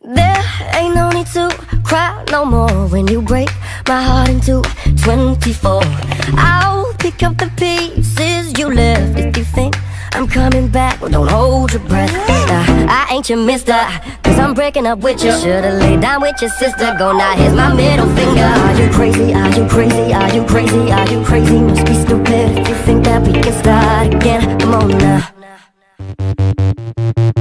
There ain't no need to cry no more when you break my heart into 24. I'll pick up the pieces you left. If you think I'm coming back, well, don't hold your breath. I ain't your mister, cause I'm breaking up with you. Should've laid down with your sister. Go now, here's my middle finger. Are you crazy? Are you crazy? Are you crazy? Are you crazy? Must be stupid if you think that we can start again. Come on now.